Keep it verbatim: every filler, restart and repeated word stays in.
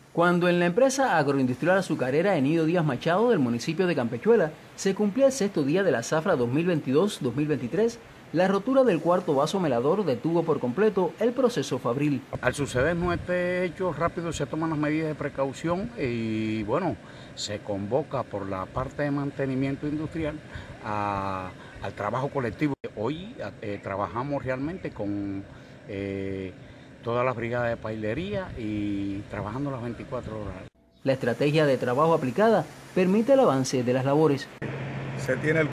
Cuando en la empresa agroindustrial azucarera Enido Díaz Machado del municipio de Campechuela se cumplía el sexto día de la zafra dos mil veintidós dos mil veintitrés, la rotura del cuarto vaso melador detuvo por completo el proceso fabril. Al suceder no este hecho, rápido se toman las medidas de precaución y bueno, se convoca por la parte de mantenimiento industrial a, al trabajo colectivo. Hoy eh, trabajamos realmente con eh, todas las brigadas de pailería y trabajando las veinticuatro horas. La estrategia de trabajo aplicada permite el avance de las labores. Se tiene el